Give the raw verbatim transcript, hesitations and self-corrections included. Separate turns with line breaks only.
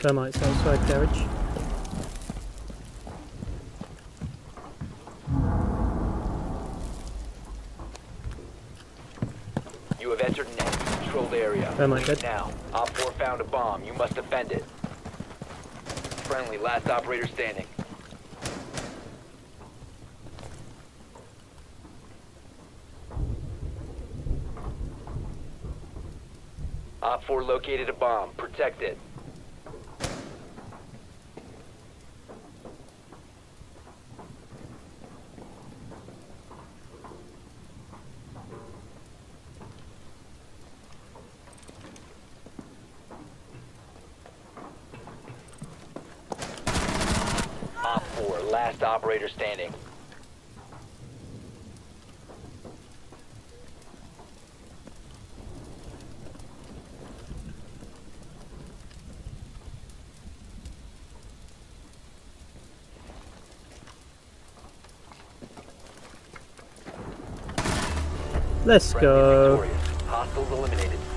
Thermites outside garage.
You have entered an enemy-controlled area.
Thermite dead.
Now, Op four found a bomb. You must defend it. Friendly, last operator standing. Op four located a bomb. Protect it. Op four, last operator standing.
Let's
Friendly
go.
victorious. Hostiles eliminated.